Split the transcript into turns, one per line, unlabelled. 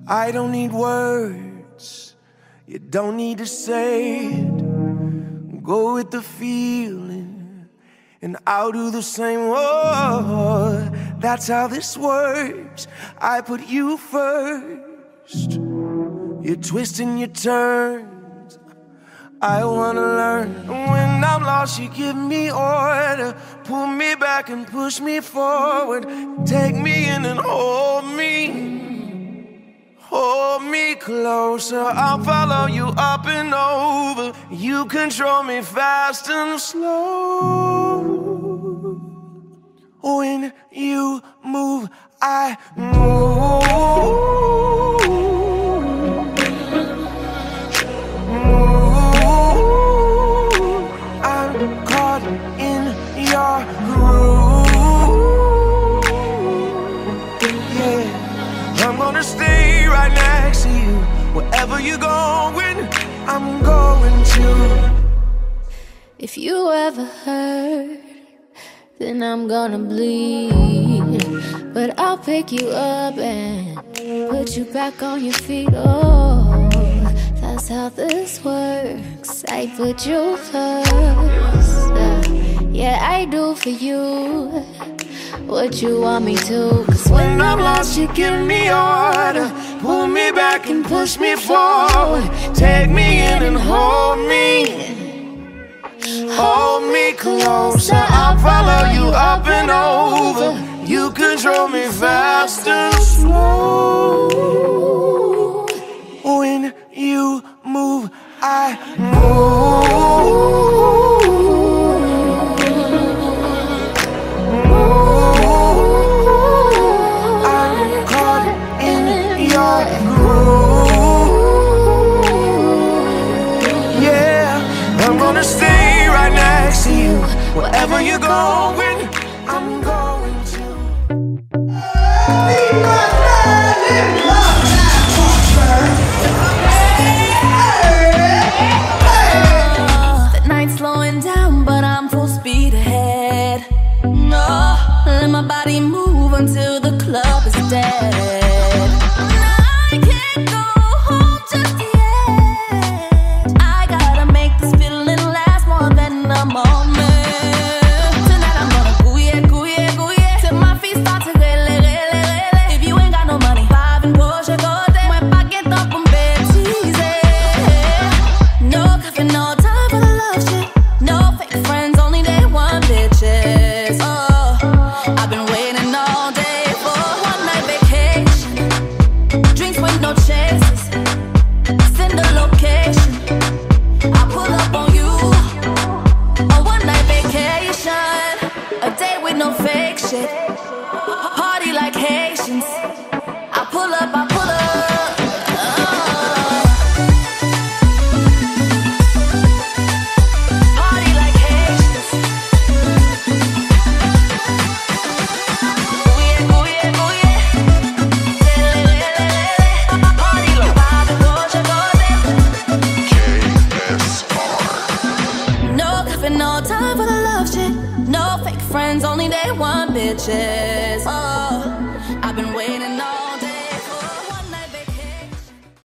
I don't need words, you don't need to say it. Go with the feeling, and I'll do the same. Oh, that's how this works. I put you first. You're twisting your turns, I wanna learn. When I'm lost, you give me order. Pull me back and push me forward. Take me in and hold me. Hold me closer, I'll follow you up and over. You control me fast and slow. When you move, I move. I'm caught in your groove. Yeah, I'm gonna stay right next to you. Wherever you're going, I'm going to.
If you ever hurt, then I'm gonna bleed. But I'll pick you up and put you back on your feet. Oh, that's how this works. I put you first. Yeah, I do for you what you want me to. Cause when I'm lost, you give me order. Pull me back and push me forward. Take me in and hold me. Hold me closer, I'll follow you up and over. You control me fast and slow. When you move, I move. I'm caught in your groove. Yeah, I'm gonna stay right next to you. Wherever you're going, I'm going to.
The night's slowing down, but I'm full speed ahead. No, let my body move until the club is dead. I can't go home just yet. I gotta make this feeling last more than a moment. Tonight I'm gonna go yeah, till my feet start to rele. If you ain't got no money, vibe and push it, go there. When I get up on bed, teasy. No coffee, no time for the love shit. No fake friends, only day one bitches. Oh, I've been waiting all day for a one night vacation. Drinks with no chases. Send the location. I pull up on you. A one night vacation. A day with no fake shit. Party like Haitians. I pull up. Party like Haitians. Ooh yeah. Party like Bobby Boja. No coffee, no time for the love shit. No fake friends, only day one bitches. Oh.